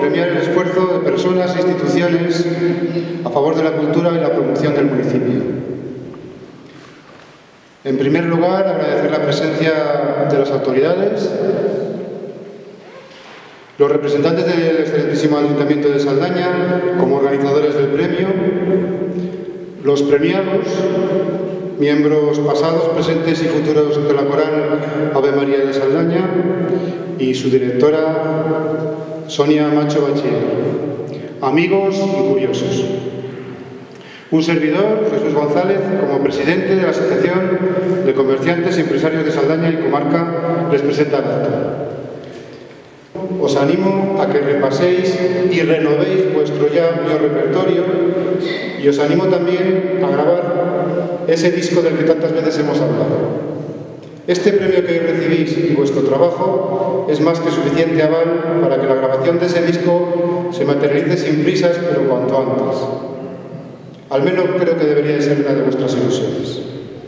premiar el esfuerzo de personas e instituciones a favor de la cultura y la promoción del municipio. En primer lugar, agradecer la presencia de las autoridades, los representantes del excelentísimo Ayuntamiento de Saldaña como organizadores del premio, los premiados, miembros pasados, presentes y futuros de la Coral Ave María de Saldaña y su directora Sonia Macho Bachiller, amigos y curiosos. Un servidor, Jesús González, como presidente de la Asociación de Comerciantes y Empresarios de Saldaña y Comarca, les presenta el acto. Os animo a que repaséis y renovéis vuestro ya amplio repertorio y os animo también a grabar ese disco del que tantas veces hemos hablado. Este premio que hoy recibís y vuestro trabajo es más que suficiente aval para que la grabación de ese disco se materialice sin prisas, pero cuanto antes. Al menos creo que debería de ser una de vuestras ilusiones.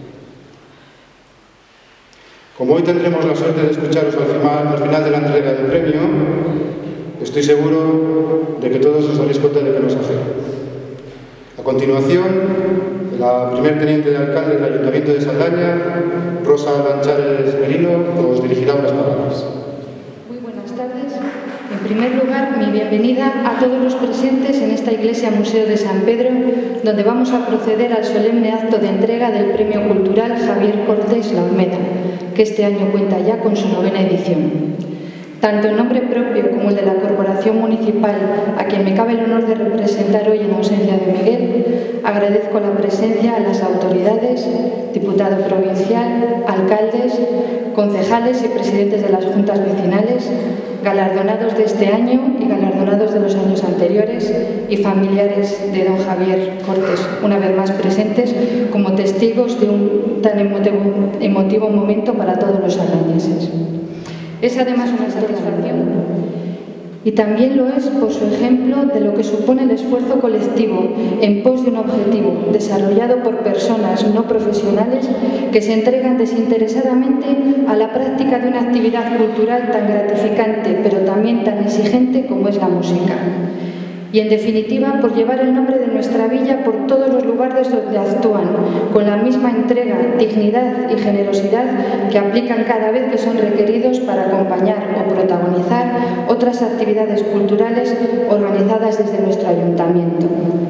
Como hoy tendremos la suerte de escucharos al final de la entrega del premio, estoy seguro de que todos os daréis cuenta de que nos hace. A continuación, la primer teniente de alcalde del Ayuntamiento de Saldaña, Rosa Lanchares Merino, os dirigirá unas palabras. Muy buenas tardes. En primer lugar, mi bienvenida a todos los presentes en esta iglesia Museo de San Pedro, donde vamos a proceder al solemne acto de entrega del Premio Cultural Javier Cortés La Olmeda, que este año cuenta ya con su 9ª edición. Tanto en nombre propio como el de la Corporación Municipal, a quien me cabe el honor de representar hoy en ausencia de Miguel, agradezco la presencia a las autoridades, diputado provincial, alcaldes, concejales y presidentes de las juntas vecinales, galardonados de este año y galardonados de los años anteriores, y familiares de don Javier Cortés, una vez más presentes como testigos de un tan emotivo momento para todos los saldañeses. Es además una satisfacción y también lo es por su ejemplo de lo que supone el esfuerzo colectivo en pos de un objetivo desarrollado por personas no profesionales que se entregan desinteresadamente a la práctica de una actividad cultural tan gratificante pero también tan exigente como es la música. Y en definitiva por llevar el nombre de nuestra villa por todos los lugares donde actúan, con la misma entrega, dignidad y generosidad que aplican cada vez que son requeridos para acompañar o protagonizar otras actividades culturales organizadas desde nuestro ayuntamiento.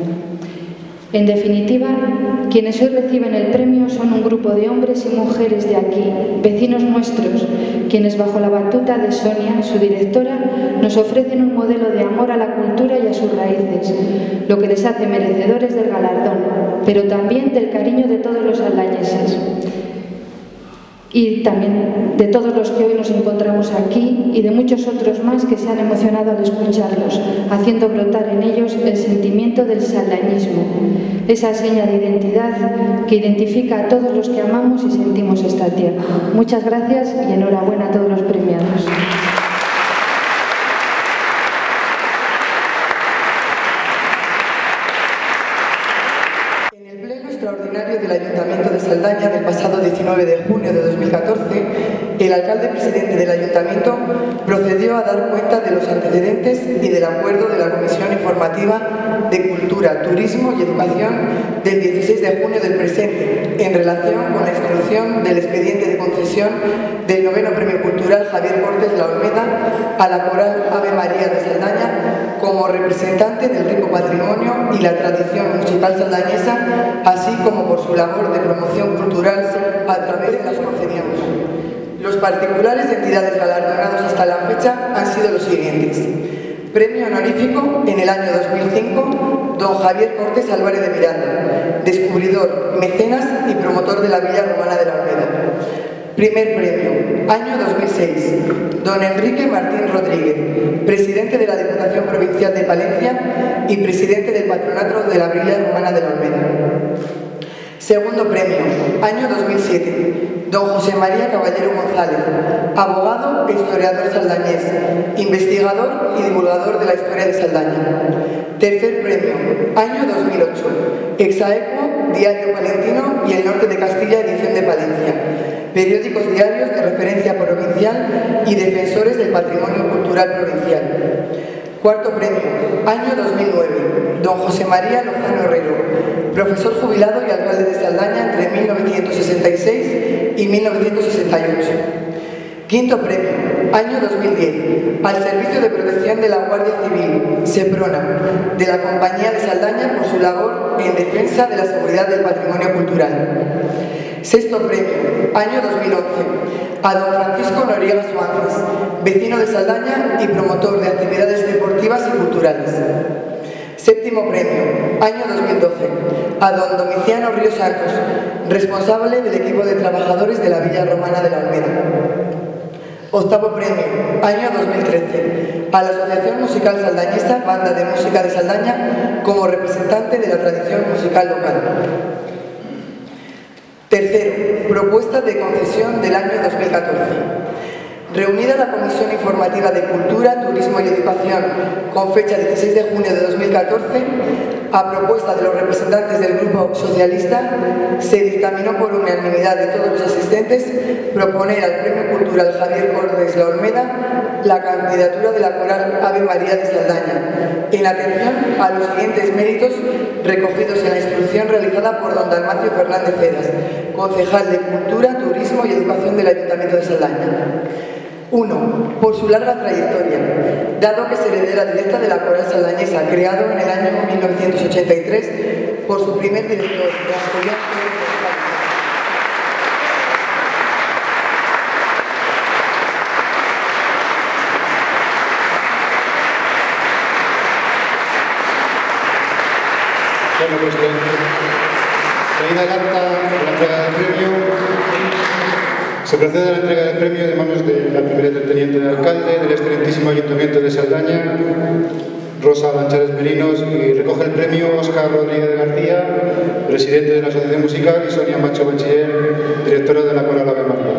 En definitiva, quienes hoy reciben el premio son un grupo de hombres y mujeres de aquí, vecinos nuestros, quienes bajo la batuta de Sonia, su directora, nos ofrecen un modelo de amor a la cultura y a sus raíces, lo que les hace merecedores del galardón, pero también del cariño de todos los saldañeses y también de todos los que hoy nos encontramos aquí y de muchos otros más que se han emocionado al escucharlos, haciendo brotar en ellos el sentimiento del saldañismo, esa seña de identidad que identifica a todos los que amamos y sentimos esta tierra. Muchas gracias y enhorabuena a todos los premiados. Extraordinario del Ayuntamiento de Saldaña del pasado 19 de junio de 2014, el alcalde presidente del Ayuntamiento procedió a dar cuenta de los antecedentes y del acuerdo de la Comisión Informativa de Cultura, Turismo y Educación del 16 de junio del presente, en relación con la instrucción del expediente de concesión del 9º Premio Cultural Javier Cortés La Olmeda a la Coral Ave María de Saldaña como representante del rico patrimonio y la tradición musical saldañesa, así como por su labor de promoción cultural a través de las concediamos. Los particulares de entidades galardonados hasta la fecha han sido los siguientes. Premio honorífico en el año 2005, don Javier Cortés Álvarez de Miranda, descubridor, mecenas y promotor de la Villa Romana de la Olmeda. Primer premio, año 2006, don Enrique Martín Rodríguez, presidente de la Diputación Provincial de Palencia y presidente del Patronato de la Villa Romana de la Olmeda. Segundo premio, año 2007, don José María Caballero González, abogado e historiador saldañés, investigador y divulgador de la historia de Saldaña. Tercer premio, año 2008, Exaequo, Diario Palentino y El Norte de Castilla, edición de Palencia, periódicos diarios de referencia provincial y defensores del patrimonio cultural provincial. Cuarto premio, año 2009, don José María Lozano Herrero, profesor jubilado y alcalde de Saldaña entre 1966 y 1968. Quinto premio, año 2010, al Servicio de Protección de la Guardia Civil, SEPRONA, de la Compañía de Saldaña por su labor en defensa de la seguridad del patrimonio cultural. Sexto premio, año 2011, a don Francisco Noriega Suárez, vecino de Saldaña y promotor de actividades deportivas y culturales. Séptimo premio, año 2012, a don Domiciano Ríos Arcos, responsable del equipo de trabajadores de la Villa Romana de la Olmeda. Octavo premio, año 2013, a la Asociación Musical Saldañesa, Banda de Música de Saldaña, como representante de la tradición musical local. Tercero, propuesta de concesión del año 2014. Reunida la Comisión Informativa de Cultura, Turismo y Educación con fecha 16 de junio de 2014, a propuesta de los representantes del Grupo Socialista, se dictaminó por unanimidad de todos los asistentes proponer al Premio Cultural Javier Cordes La Olmeda la candidatura de la coral Ave María de Saldaña, en atención a los siguientes méritos recogidos en la instrucción realizada por don Dalmacio Fernández Cedas, concejal de Cultura, Turismo y Educación del Ayuntamiento de Saldaña. 1. Por su larga trayectoria, dado que es heredera directa de la coral saldañesa, creado en el año 1983 por su primer director, don Julián Pérez González. Bueno, pues traída el acta de la entrega del premio, se procede a la entrega del premio de manos de la primera teniente de alcalde del excelentísimo Ayuntamiento de Saldaña, Rosa Lanchares Merinos, y recoge el premio Óscar Rodríguez García, presidente de la Asociación Musical, y Sonia Macho Bachiller, directora de la coral Ave María.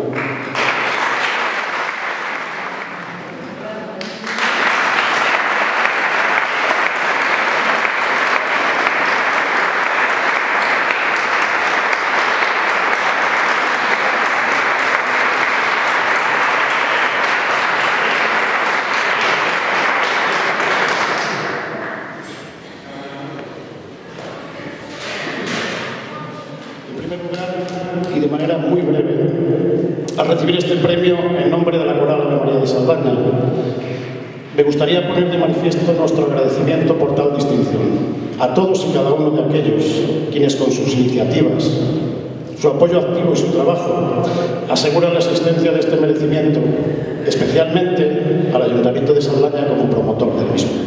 Y de manera muy breve, al recibir este premio en nombre de la coral Ave María de Saldaña, me gustaría poner de manifiesto nuestro agradecimiento por tal distinción a todos y cada uno de aquellos quienes con sus iniciativas, su apoyo activo y su trabajo aseguran la existencia de este merecimiento, especialmente al Ayuntamiento de Saldaña como promotor del mismo.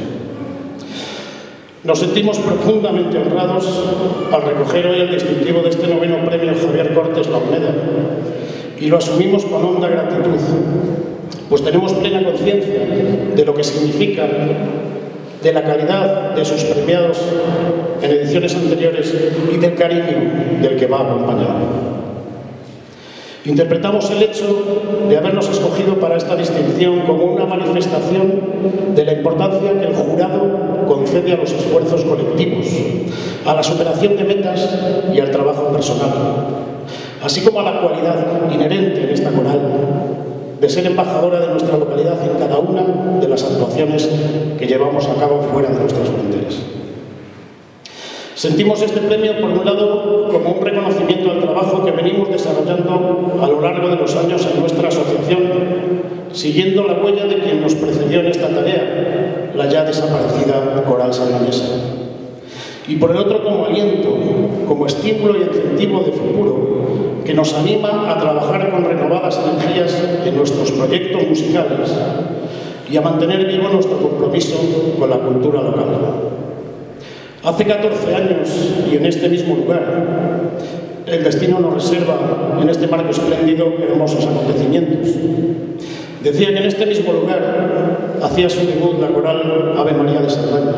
Nos sentimos profundamente honrados al recoger hoy el distintivo de este noveno premio Javier Cordes La Olmeda y lo asumimos con honda gratitud, pues tenemos plena conciencia de lo que significa, de la calidad de sus premiados en ediciones anteriores y del cariño del que va acompañado. Interpretamos el hecho de habernos escogido para esta distinción como una manifestación de la importancia que el jurado concede a los esfuerzos colectivos, a la superación de metas y al trabajo personal, así como a la cualidad inherente en esta coral de ser embajadora de nuestra localidad en cada una de las actuaciones que llevamos a cabo fuera de nuestras fronteras. Sentimos este premio, por un lado, como un reconocimiento al trabajo que venimos desarrollando a lo largo de los años en nuestra asociación, siguiendo la huella de quien nos precedió en esta tarea, la ya desaparecida coral saldañesa. Y por el otro, como aliento, como estímulo y incentivo de futuro, que nos anima a trabajar con renovadas energías en nuestros proyectos musicales y a mantener vivo nuestro compromiso con la cultura local. Hace 14 años, y en este mismo lugar, el destino nos reserva, en este marco espléndido, hermosos acontecimientos. Decía que en este mismo lugar hacía su debut la coral Ave María de Saldaña.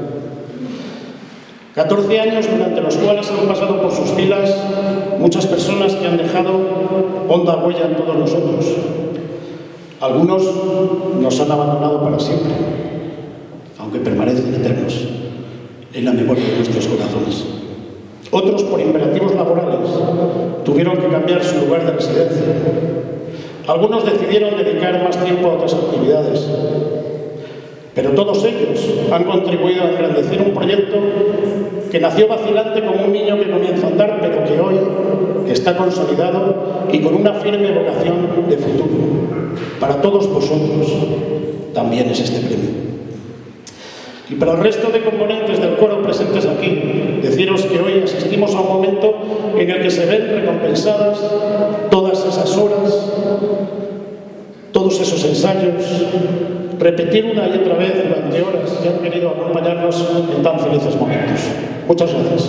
14 años durante los cuales han pasado por sus filas muchas personas que han dejado honda huella en todos nosotros. Algunos nos han abandonado para siempre, aunque permanecen eternos en la memoria de nuestros corazones. Otros, por imperativos laborales, tuvieron que cambiar su lugar de residencia. Algunos decidieron dedicar más tiempo a otras actividades. Pero todos ellos han contribuido a engrandecer un proyecto que nació vacilante como un niño que comienza a andar, pero que hoy está consolidado y con una firme vocación de futuro. Para todos vosotros también es este premio. Y para el resto de componentes del coro presentes aquí, deciros que hoy asistimos a un momento en el que se ven recompensadas todas esas horas, todos esos ensayos, repetir una y otra vez durante horas que han querido acompañarnos en tan felices momentos. Muchas gracias.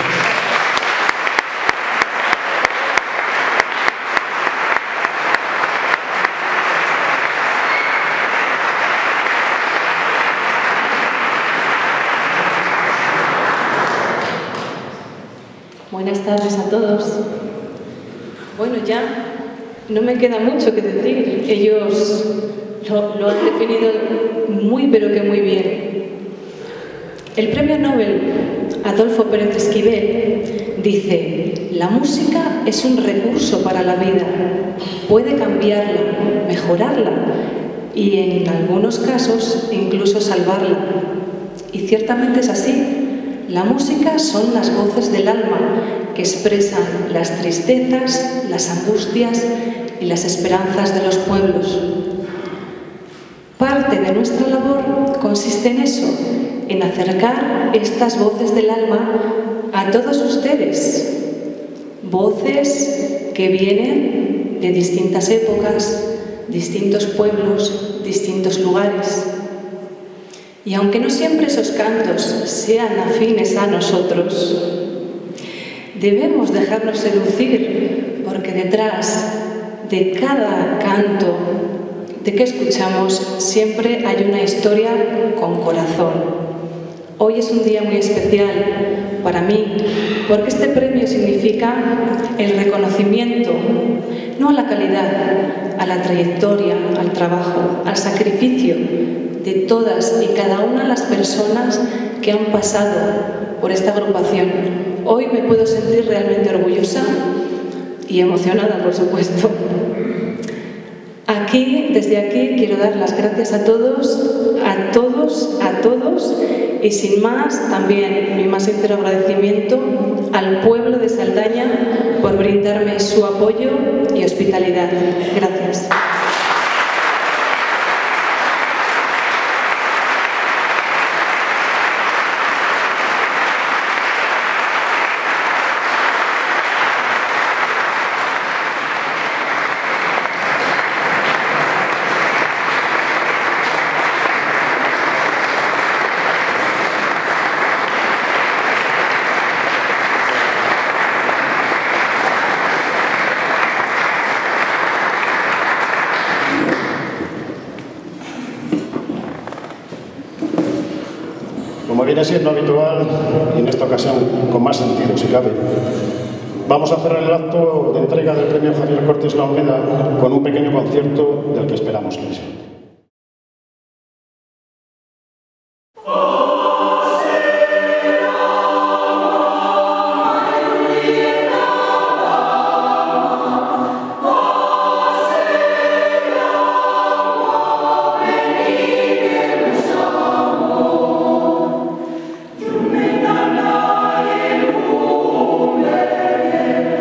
Buenas tardes a todos. Bueno, ya no me queda mucho que decir. Ellos lo han definido muy, pero que muy bien. El premio Nobel Adolfo Pérez Esquivel dice: la música es un recurso para la vida, puede cambiarla, mejorarla y en algunos casos incluso salvarla. Y ciertamente es así. La música son las voces del alma que expresan las tristezas, las angustias y las esperanzas de los pueblos. Parte de nuestra labor consiste en eso, en acercar estas voces del alma a todos ustedes. Voces que vienen de distintas épocas, distintos pueblos, distintos lugares. Y aunque no siempre esos cantos sean afines a nosotros, debemos dejarnos seducir, porque detrás de cada canto de que escuchamos siempre hay una historia con corazón. Hoy es un día muy especial para mí, porque este premio significa el reconocimiento, no a la calidad, a la trayectoria, al trabajo, al sacrificio de todas y cada una de las personas que han pasado por esta agrupación. Hoy me puedo sentir realmente orgullosa y emocionada, por supuesto. Desde aquí, quiero dar las gracias a todos, y sin más, también mi más sincero agradecimiento al pueblo de Saldaña por brindarme su apoyo y hospitalidad. Gracias. Como viene siendo habitual, y en esta ocasión con más sentido si cabe, vamos a cerrar el acto de entrega del premio Javier Cortés Laomeda con un pequeño concierto del que esperamos que disfruten.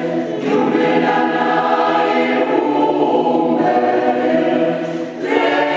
Yeah.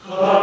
Amen.